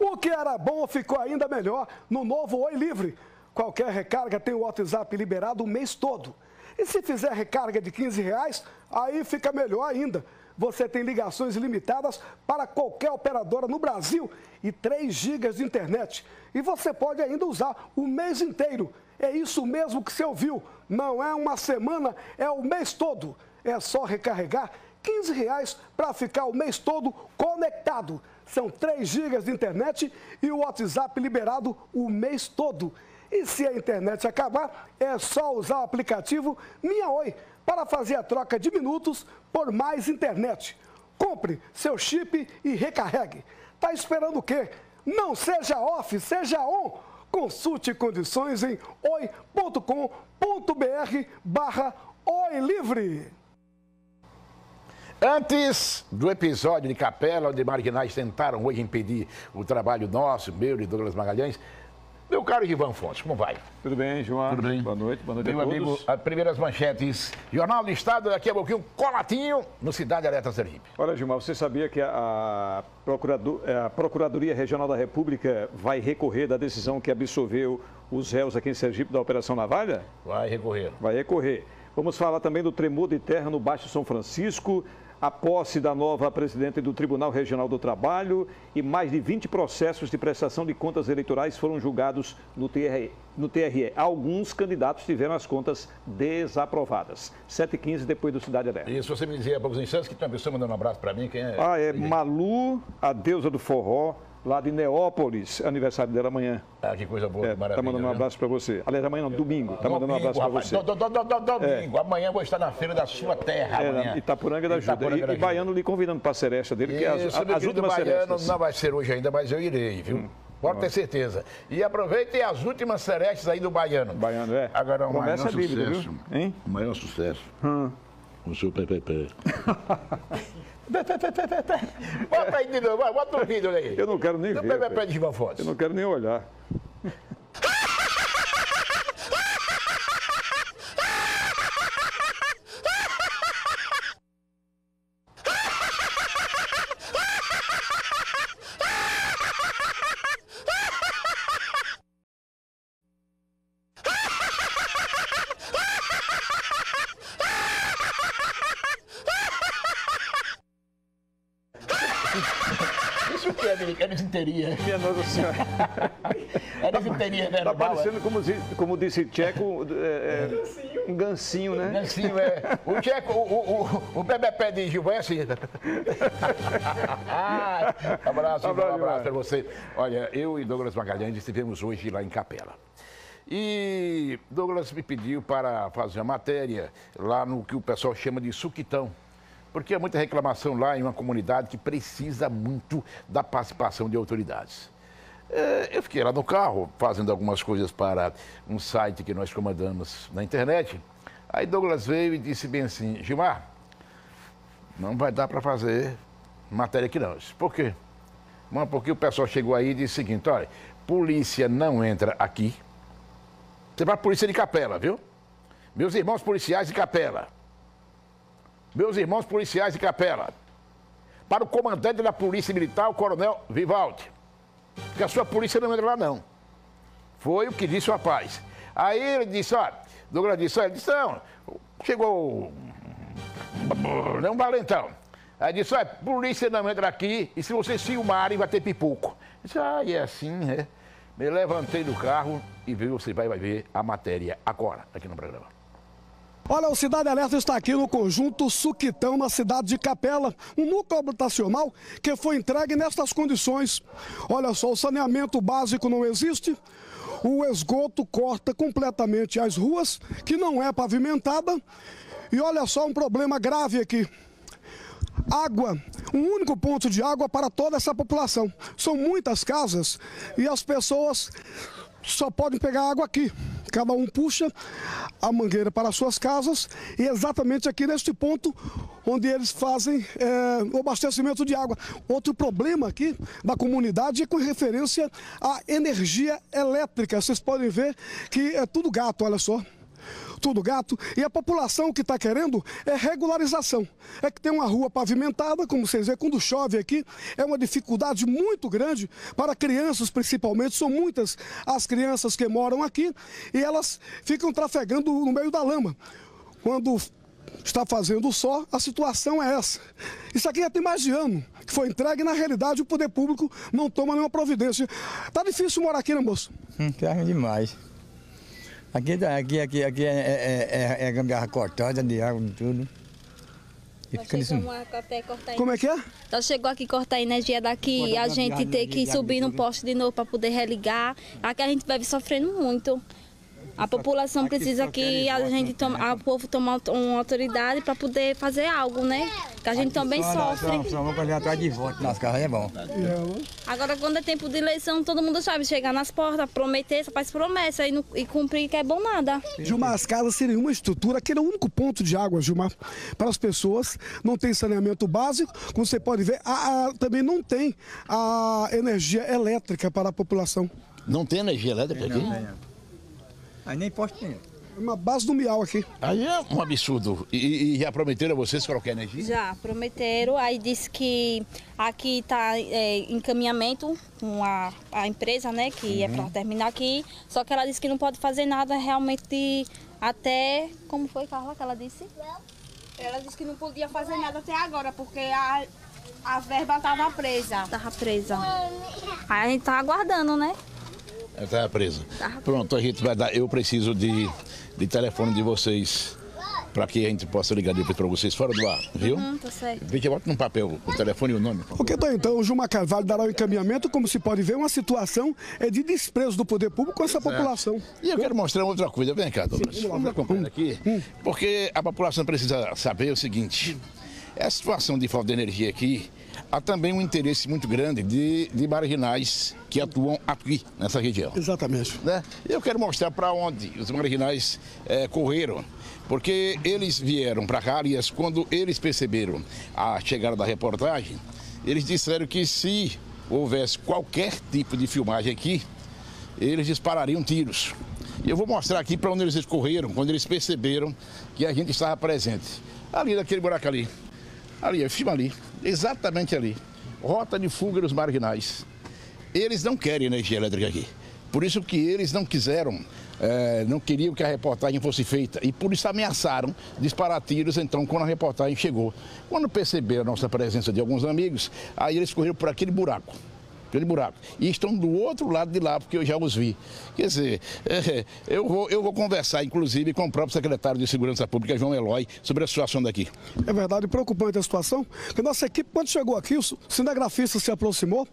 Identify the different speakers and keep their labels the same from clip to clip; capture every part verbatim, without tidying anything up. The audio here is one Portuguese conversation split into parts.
Speaker 1: O que era bom ficou ainda melhor no novo Oi Livre. Qualquer recarga tem o WhatsApp liberado o mês todo. E se fizer recarga de quinze reais, aí fica melhor ainda. Você tem ligações ilimitadas para qualquer operadora no Brasil e três gigas de internet. E você pode ainda usar o mês inteiro. É isso mesmo que você ouviu. Não é uma semana, é o mês todo. É só recarregar quinze reais para ficar o mês todo conectado. São três gigas de internet e o WhatsApp liberado o mês todo. E se a internet acabar, é só usar o aplicativo Minha Oi para fazer a troca de minutos por mais internet. Compre seu chip e recarregue. Tá esperando o quê? Não seja off, seja on. Consulte condições em oi ponto com ponto br barra Oi Livre.
Speaker 2: Antes do episódio de Capela, onde marginais tentaram hoje impedir o trabalho nosso, meu e Douglas Magalhães, meu caro Ivan Fontes, como vai?
Speaker 3: Tudo bem, João?
Speaker 2: Tudo bem?
Speaker 3: Boa noite, boa noite
Speaker 2: meu
Speaker 3: a todos.
Speaker 2: Meu amigo, as primeiras manchetes. Jornal do Estado, daqui a pouquinho, colatinho no Cidade Alerta Sergipe.
Speaker 3: Olha, Gilmar, você sabia que a, Procurador, a Procuradoria Regional da República vai recorrer da decisão que absolveu os réus aqui em Sergipe da Operação Navalha?
Speaker 2: Vai recorrer.
Speaker 3: Vai recorrer. Vamos falar também do tremor de terra no Baixo São Francisco, a posse da nova presidente do Tribunal Regional do Trabalho e mais de vinte processos de prestação de contas eleitorais foram julgados no T R E. No T R E. Alguns candidatos tiveram as contas desaprovadas. sete e quinze depois do Cidade Alerta.
Speaker 2: E se você me dizer há poucos instantes que tem uma pessoa mandando um abraço para mim, quem é?
Speaker 3: Ah, é Malu, a deusa do forró, lá de Neópolis, aniversário dela amanhã.
Speaker 2: Ah, que coisa boa,
Speaker 3: é,
Speaker 2: que maravilha.
Speaker 3: Tá mandando um abraço para você. Aliás, amanhã não, domingo. Tá mandando um abraço para você.
Speaker 2: Do, do, do, do, domingo. É. Amanhã eu vou estar na feira da sua terra.
Speaker 3: É,
Speaker 2: amanhã.
Speaker 3: Itaporanga da Ajuda.
Speaker 2: Itaporanga
Speaker 3: E, e Baiano lhe convidando para a seresta dele, que é as, as últimas serestas.
Speaker 2: Não vai ser hoje ainda, mas eu irei, viu? Hum. Pode ter certeza. E aproveitem as últimas serestas aí do Baiano.
Speaker 3: Baiano, é.
Speaker 2: Agora,
Speaker 4: o maior
Speaker 3: sucesso,
Speaker 4: viu?
Speaker 3: Hein?
Speaker 4: O maior sucesso.
Speaker 3: Hum.
Speaker 4: O seu P P P.
Speaker 2: Bota aí de novo, bota o vídeo aí.
Speaker 3: Eu não quero nem ver.
Speaker 2: P P P de Ivan Fontes.
Speaker 3: Eu não quero nem olhar.
Speaker 2: É desinteria.
Speaker 3: Minha Nossa Senhora.
Speaker 2: É desinteria, né?
Speaker 3: Tá parecendo, como, como disse Tcheco, é, é, um gancinho, né?
Speaker 2: Gancinho, é. O Tcheco, o, o, o P P P de Gilvan é assim. ah, abraço, um abraço para você. Olha, eu e Douglas Magalhães estivemos hoje lá em Capela. E Douglas me pediu para fazer a matéria lá no que o pessoal chama de suquitão. Porque há muita reclamação lá em uma comunidade que precisa muito da participação de autoridades. É, eu fiquei lá no carro, fazendo algumas coisas para um site que nós comandamos na internet. Aí Douglas veio e disse bem assim, Gilmar, não vai dar para fazer matéria aqui não. Disse, por quê? Mano, porque o pessoal chegou aí e disse o seguinte, olha, polícia não entra aqui. Você vai para a polícia de Capela, viu? Meus irmãos policiais de Capela. Meus irmãos policiais de Capela, para o comandante da Polícia Militar, o Coronel Vivaldi, que a sua polícia não entra lá, não. Foi o que disse o rapaz. Aí ele disse, olha, Douglas disse, olha, ele disse, não, chegou um valentão. Aí disse, olha, polícia não entra aqui e se vocês filmarem vai ter pipoco. Eu disse, ah, e é assim, né? Me levantei do carro e viu, você vai, vai ver a matéria agora, aqui no programa.
Speaker 1: Olha, o Cidade Alerta está aqui no conjunto Suquitão, na cidade de Capela, um núcleo habitacional que foi entregue nestas condições. Olha só, o saneamento básico não existe, o esgoto corta completamente as ruas, que não é pavimentada, e olha só um problema grave aqui. Água, um único ponto de água para toda essa população. São muitas casas e as pessoas só podem pegar água aqui. Cada um puxa a mangueira para as suas casas e exatamente aqui neste ponto onde eles fazem é, o abastecimento de água. Outro problema aqui da comunidade é com referência à energia elétrica. Vocês podem ver que é tudo gato, olha só. tudo gato, e a população que está querendo é regularização. É que tem uma rua pavimentada, como vocês veem, quando chove aqui, é uma dificuldade muito grande para crianças, principalmente. São muitas as crianças que moram aqui e elas ficam trafegando no meio da lama. Quando está fazendo sol, a situação é essa. Isso aqui já tem mais de ano que foi entregue e, na realidade, o poder público não toma nenhuma providência. Tá difícil morar aqui, né, moço?
Speaker 5: Hum, carne demais. Aqui, aqui, aqui, aqui é, é, é, é gambiarra cortada de água e tudo. E fica nesse...
Speaker 1: Como é que é?
Speaker 6: Então chegou aqui cortar a energia daqui e a gente ter que subir no poste de novo para poder religar. Aqui a gente vai sofrendo muito. A população precisa que a gente toma, o povo tomar uma autoridade para poder fazer algo, né? Que a gente também sofre.
Speaker 5: Só vamos correr atrás de voto nas carros, é bom.
Speaker 6: Agora, quando é tempo de eleição, todo mundo sabe chegar nas portas, prometer, só faz promessa e, não, e cumprir que é bom nada.
Speaker 1: Gilmar, as casas seriam uma estrutura, aquele é o único ponto de água, Gilmar, para as pessoas. Não tem saneamento básico, como você pode ver, a, a, também não tem a energia elétrica para a população.
Speaker 2: Não tem energia elétrica aqui?
Speaker 5: Não, não. Aí nem posto tem.
Speaker 1: É uma base do miau aqui.
Speaker 2: Aí é um absurdo. E, e já prometeram a vocês qualquer energia?
Speaker 6: Já, prometeram. Aí disse que aqui está é, em encaminhamento com a, a empresa, né, que uhum. é para terminar aqui. Só que ela disse que não pode fazer nada realmente até... Como foi, Carla, que ela disse? Ela disse que não podia fazer nada até agora, porque a, a verba estava presa. Estava presa. Aí a gente está aguardando, né?
Speaker 2: Ela estava presa. Pronto, a gente vai dar. Eu preciso de, de telefone de vocês para que a gente possa ligar depois para vocês fora do ar, viu?
Speaker 6: Uhum, tá certo.
Speaker 2: Veja, bota no papel o telefone e o nome.
Speaker 1: Ok, então, então o Gilmar Carvalho dará o encaminhamento. Como se pode ver, uma situação é de desprezo do poder público com essa
Speaker 2: Exato.
Speaker 1: população.
Speaker 2: E eu quero mostrar outra coisa. Vem cá, Douglas. Sim, vamos acompanhar aqui, hum. porque a população precisa saber o seguinte. A situação de falta de energia aqui, há também um interesse muito grande de, de marginais que atuam aqui, nessa região.
Speaker 1: Exatamente.
Speaker 2: Né? Eu quero mostrar para onde os marginais é, correram, porque eles vieram para cá, aliás, quando eles perceberam a chegada da reportagem, eles disseram que se houvesse qualquer tipo de filmagem aqui, eles disparariam tiros. E eu vou mostrar aqui para onde eles correram, quando eles perceberam que a gente estava presente. Ali naquele buraco ali. Ali, filma ali, exatamente ali. Rota de fuga dos marginais. Eles não querem energia elétrica aqui. Por isso que eles não quiseram, é, não queriam que a reportagem fosse feita. E por isso ameaçaram disparar tiros, então, quando a reportagem chegou. Quando perceberam a nossa presença de alguns amigos, aí eles correram por aquele buraco. Aquele buraco. E estão do outro lado de lá, porque eu já os vi. Quer dizer, é, eu, vou, eu vou conversar, inclusive, com o próprio secretário de Segurança Pública, João Eloy, sobre a situação daqui.
Speaker 1: É verdade, preocupante a situação. A nossa equipe, quando chegou aqui, o cinegrafista se aproximou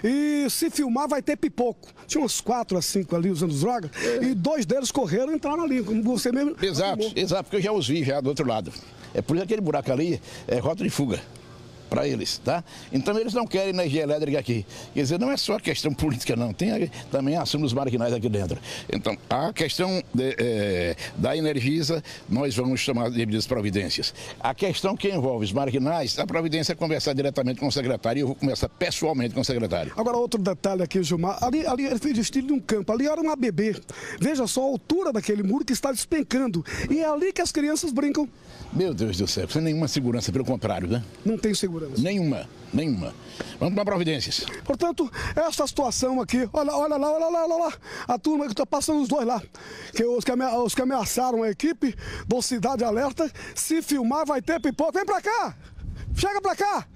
Speaker 1: e se filmar vai ter pipoco. Tinha uns quatro a cinco ali usando droga é. e dois deles correram e entraram ali, como você mesmo.
Speaker 2: Exato, afirmou. Exato, porque eu já os vi já do outro lado. É por isso aquele buraco ali é rota de fuga para eles, tá? Então eles não querem energia elétrica aqui. Quer dizer, não é só questão política, não. Tem também a ação dos marginais aqui dentro. Então, a questão de, é, da Energisa, nós vamos tomar devidas providências. A questão que envolve os marginais, a providência é conversar diretamente com o secretário e eu vou conversar pessoalmente com o secretário.
Speaker 1: Agora, outro detalhe aqui, Gilmar. Ali, ali ele fez estilo de um campo. Ali era uma bebê. Veja só a altura daquele muro que está despencando. E é ali que as crianças brincam.
Speaker 2: Meu Deus do céu, sem nenhuma segurança, pelo contrário, né?
Speaker 1: Não tem segurança.
Speaker 2: Nenhuma, nenhuma. Vamos tomar providências.
Speaker 1: Portanto, essa situação aqui, olha, olha lá, olha lá, olha lá, a turma que está passando os dois lá, que os que, amea os que ameaçaram a equipe do Cidade Alerta, se filmar vai ter pipoca. Vem pra cá, chega pra cá.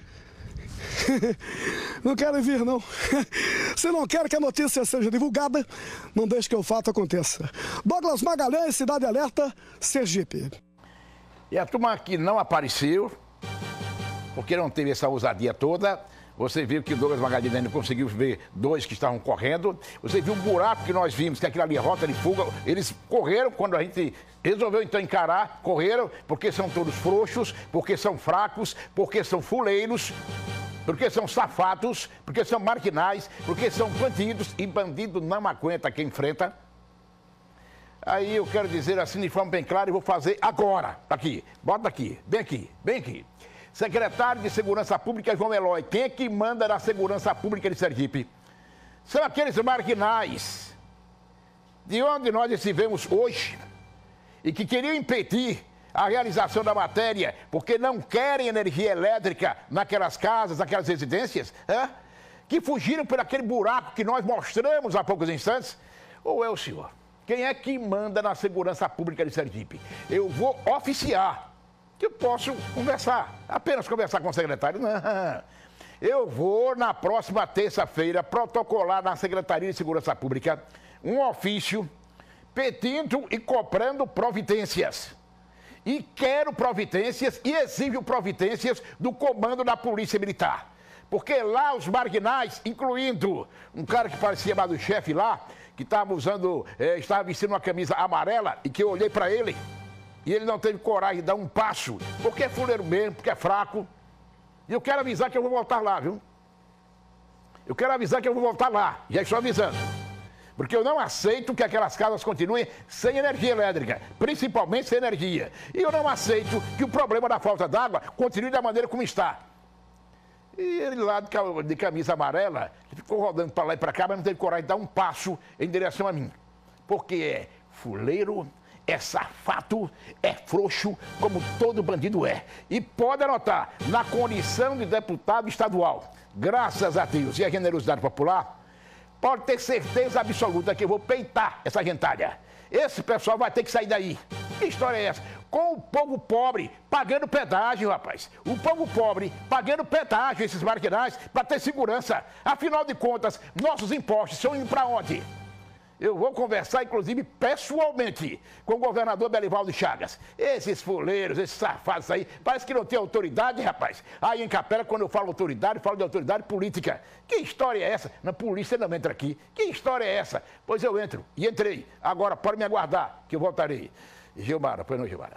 Speaker 1: Não querem vir, não. Se não quer que a notícia seja divulgada, não deixe que o fato aconteça. Douglas Magalhães, Cidade Alerta, Sergipe.
Speaker 2: E a turma que não apareceu, porque não teve essa ousadia toda, você viu que o Douglas Magalhães conseguiu ver dois que estavam correndo, você viu um buraco que nós vimos, que aquilo ali é rota de fuga, eles correram quando a gente resolveu então encarar, correram, porque são todos frouxos, porque são fracos, porque são fuleiros, porque são safados, porque são marginais, porque são bandidos, e bandido não aguenta quem enfrenta. Aí eu quero dizer assim de forma bem clara e vou fazer agora. Tá aqui, bota aqui, bem aqui, bem aqui. Secretário de Segurança Pública, João Eloy. Quem é que manda na Segurança Pública de Sergipe? São aqueles marginais de onde nós estivemos hoje e que queriam impedir a realização da matéria porque não querem energia elétrica naquelas casas, naquelas residências, é? Que fugiram por aquele buraco que nós mostramos há poucos instantes? Ou é o senhor? Quem é que manda na segurança pública de Sergipe? Eu vou oficiar, que eu posso conversar, apenas conversar com o secretário? Não. Eu vou, na próxima terça-feira, protocolar na Secretaria de Segurança Pública um ofício pedindo e cobrando providências. E quero providências e exijo providências do comando da Polícia Militar. Porque lá os marginais, incluindo um cara que parecia mais do chefe lá, que estava usando, eh, estava vestindo uma camisa amarela e que eu olhei para ele e ele não teve coragem de dar um passo, porque é fuleiro mesmo, porque é fraco. E eu quero avisar que eu vou voltar lá, viu? Eu quero avisar que eu vou voltar lá, já estou avisando. Porque eu não aceito que aquelas casas continuem sem energia elétrica, principalmente sem energia. E eu não aceito que o problema da falta d'água continue da maneira como está. E ele lá de camisa amarela, ficou rodando para lá e para cá, mas não teve coragem de dar um passo em direção a mim. Porque é fuleiro, é safado, é frouxo, como todo bandido é. E pode anotar, na condição de deputado estadual, graças a Deus e à generosidade popular, pode ter certeza absoluta que eu vou peitar essa gentalha. Esse pessoal vai ter que sair daí. Que história é essa? Com o povo pobre pagando pedágio, rapaz. O povo pobre pagando pedágio, esses marginais, para ter segurança. Afinal de contas, nossos impostos estão indo para onde? Eu vou conversar, inclusive, pessoalmente, com o governador Belivaldo Chagas. Esses fuleiros, esses safados aí, parece que não tem autoridade, rapaz. Aí em Capela, quando eu falo autoridade, eu falo de autoridade política. Que história é essa? Na polícia não entra aqui. Que história é essa? Pois eu entro, e entrei. Agora, pode me aguardar, que eu voltarei. Gilmara, pois não, Gilmara?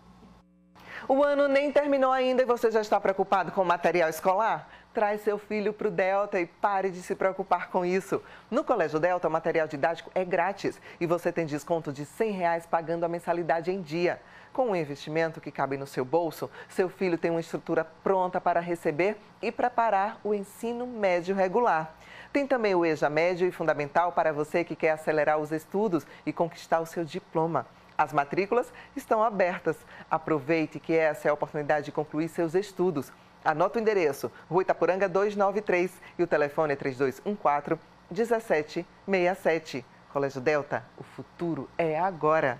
Speaker 7: O ano nem terminou ainda e você já está preocupado com o material escolar? Traz seu filho para o Delta e pare de se preocupar com isso. No Colégio Delta, o material didático é grátis e você tem desconto de cem reais pagando a mensalidade em dia. Com um investimento que cabe no seu bolso, seu filho tem uma estrutura pronta para receber e preparar o ensino médio regular. Tem também o EJA Médio e Fundamental para você que quer acelerar os estudos e conquistar o seu diploma. As matrículas estão abertas. Aproveite que essa é a oportunidade de concluir seus estudos. Anota o endereço, Rua Itapuranga duzentos e noventa e três e o telefone é três dois um quatro, um sete seis sete. Colégio Delta, o futuro é agora.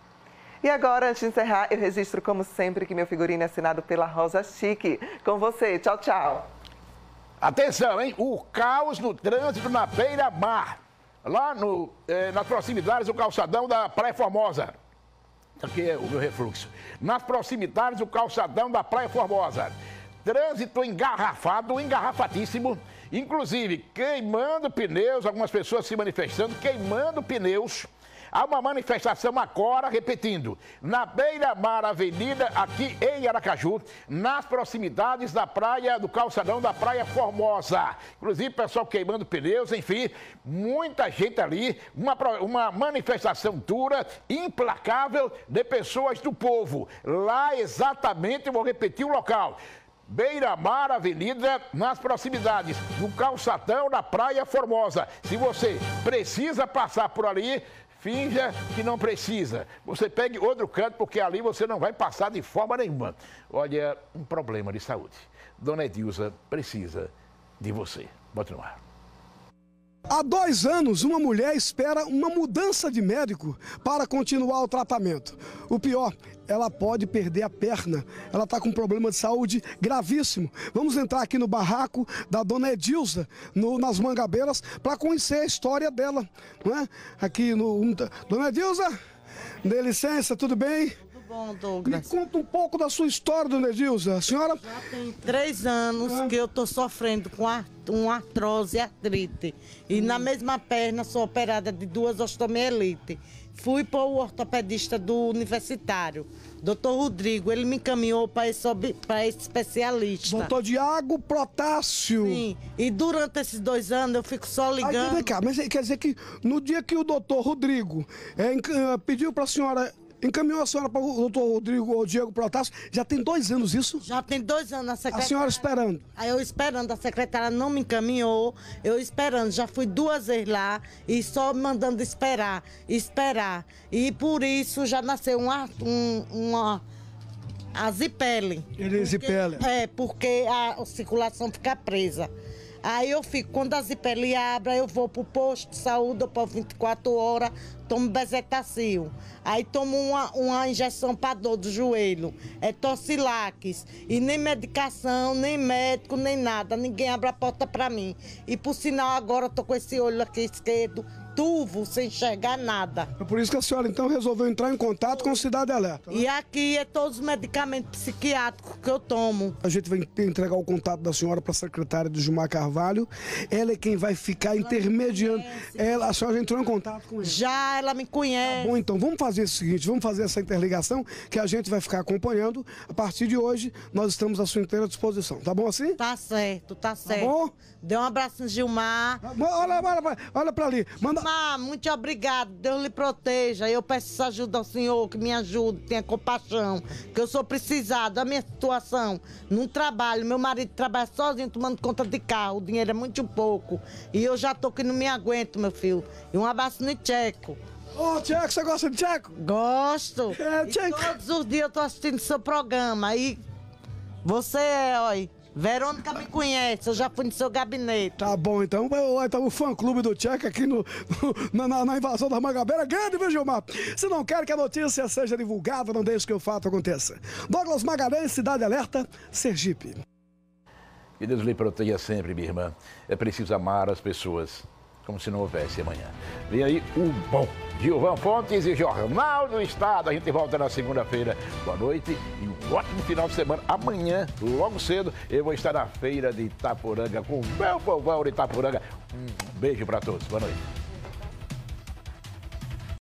Speaker 7: E agora, antes de encerrar, eu registro como sempre que meu figurino é assinado pela Rosa Chique. Com você, tchau, tchau.
Speaker 2: Atenção, hein? O caos no trânsito na beira-mar, lá no, eh, nas proximidades do calçadão da Praia Formosa. Aqui é o meu refluxo. Nas proximidades do calçadão da Praia Formosa. Trânsito engarrafado, engarrafadíssimo, inclusive queimando pneus, algumas pessoas se manifestando, queimando pneus. Há uma manifestação agora, repetindo, na Beira-Mar Avenida, aqui em Aracaju, nas proximidades da praia, do calçadão da Praia Formosa. Inclusive, pessoal queimando pneus, enfim, muita gente ali, uma, uma manifestação dura, implacável de pessoas do povo. Lá exatamente, eu vou repetir o local. Beira-Mar Avenida, nas proximidades do calçadão da Praia Formosa. Se você precisa passar por ali, finja que não precisa. Você pegue outro canto, porque ali você não vai passar de forma nenhuma. Olha, um problema de saúde. Dona Edilza precisa de você. Bote no ar.
Speaker 1: Há dois anos, uma mulher espera uma mudança de médico para continuar o tratamento. O pior, ela pode perder a perna. Ela está com um problema de saúde gravíssimo. Vamos entrar aqui no barraco da Dona Edilza, no, nas Mangabeiras, para conhecer a história dela. Não é? Aqui no... Dona Edilza, dê licença, tudo bem?
Speaker 8: Bom, Douglas.
Speaker 1: Me conta um pouco da sua história, Dona Edilza. A senhora...
Speaker 8: Já tem três anos ah. que eu estou sofrendo com uma artrose e artrite. E hum. na mesma perna sou operada de duas osteomielite. Fui para o ortopedista do universitário, doutor Rodrigo. Ele me encaminhou para esse, esse especialista.
Speaker 1: Doutor Diago Protássio.
Speaker 8: Sim, e durante esses dois anos eu fico só ligando...
Speaker 1: Aí, vem cá, mas quer dizer que no dia que o doutor Rodrigo é, pediu para a senhora... encaminhou a senhora para o doutor Rodrigo ou Diego Protásio. Já tem dois anos isso?
Speaker 8: Já tem dois anos a secretária.
Speaker 1: A senhora esperando?
Speaker 8: Aí eu esperando, a secretária não me encaminhou, eu esperando, já fui duas vezes lá e só mandando esperar, esperar. E por isso já nasceu uma, um, uma azipele.
Speaker 1: Erisipele.
Speaker 8: É, porque a, a circulação fica presa. Aí eu fico, quando a zipele abre, eu vou pro posto de saúde, eu por vinte e quatro horas, tomo bezetacil. Aí tomo uma, uma injeção para dor do joelho, é Tocilax. E nem medicação, nem médico, nem nada, ninguém abre a porta para mim. E por sinal agora eu tô com esse olho aqui esquerdo, turvo, sem enxergar nada.
Speaker 1: É por isso que a senhora então resolveu entrar em contato com o Cidade Alerta, né?
Speaker 8: E aqui é todos os medicamentos psiquiátricos que eu tomo.
Speaker 1: A gente vai entregar o contato da senhora para a secretária do Gilmar Carvalho. Ela é quem vai ficar intermediando. Ela, a senhora já entrou em contato com ela?
Speaker 8: Já, ela me conhece.
Speaker 1: Tá bom, então vamos fazer o seguinte, vamos fazer essa interligação que a gente vai ficar acompanhando. A partir de hoje, nós estamos à sua inteira disposição. Tá bom assim?
Speaker 8: Tá certo, tá certo.
Speaker 1: Tá bom?
Speaker 8: Dê um abraço no Gilmar.
Speaker 1: Olha, olha, olha para ali. Manda...
Speaker 8: Gilmar, muito obrigado. Deus lhe proteja. Eu peço ajuda ao senhor, que me ajude, tenha compaixão. Que eu sou precisado da minha situação. Não trabalho. Meu marido trabalha sozinho, tomando conta de carro. O dinheiro é muito pouco. E eu já tô que não me aguento, meu filho. E um abraço no Tcheco.
Speaker 1: Ô, oh, Tcheco, você gosta de Tcheco?
Speaker 8: Gosto.
Speaker 1: É, Tcheco.
Speaker 8: E todos os dias eu tô assistindo seu programa. Aí você é, olha... Verônica me conhece, eu já fui no seu gabinete.
Speaker 1: Tá bom, então. Então o fã-clube do Tcheco aqui no, no, na, na invasão da Mangabeira. Grande, viu, Gilmar? Se não quer que a notícia seja divulgada, não deixe que o fato aconteça. Douglas Magalhães, Cidade Alerta, Sergipe.
Speaker 2: Que Deus lhe proteja sempre, minha irmã. É preciso amar as pessoas, como se não houvesse amanhã. Vem aí o bom. Gilvan Fontes e Jornal do Estado. A gente volta na segunda-feira. Boa noite e um ótimo final de semana. Amanhã, logo cedo, eu vou estar na feira de Itaporanga com o meu povão de Itaporanga. Um beijo para todos. Boa noite.